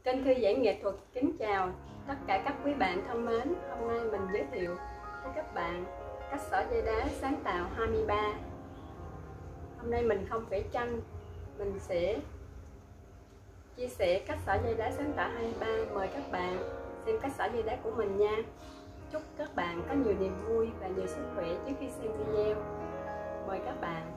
Kênh Thư Giãn Nghệ Thuật kính chào tất cả các quý bạn thân mến. Hôm nay mình giới thiệu với các bạn cách xỏ dây đá sáng tạo 23. Hôm nay mình không vẽ tranh, mình sẽ chia sẻ cách xỏ dây đá sáng tạo 23. Mời các bạn xem cách xỏ dây đá của mình nha. Chúc các bạn có nhiều niềm vui và nhiều sức khỏe trước khi xem video. Mời các bạn.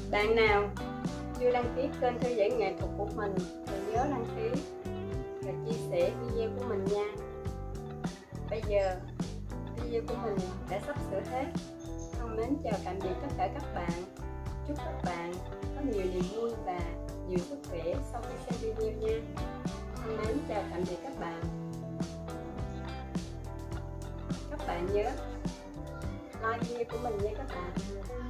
Bạn nào chưa đăng ký kênh Thư Giãn Nghệ Thuật của mình thì nhớ đăng ký và chia sẻ video của mình nha. Bây giờ video của mình đã sắp sửa hết. Thân mến chào tạm biệt tất cả các bạn. Chúc các bạn có nhiều niềm vui và nhiều sức khỏe sau khi xem video nha. Thân mến chào tạm biệt các bạn. Các bạn nhớ like video của mình nha các bạn.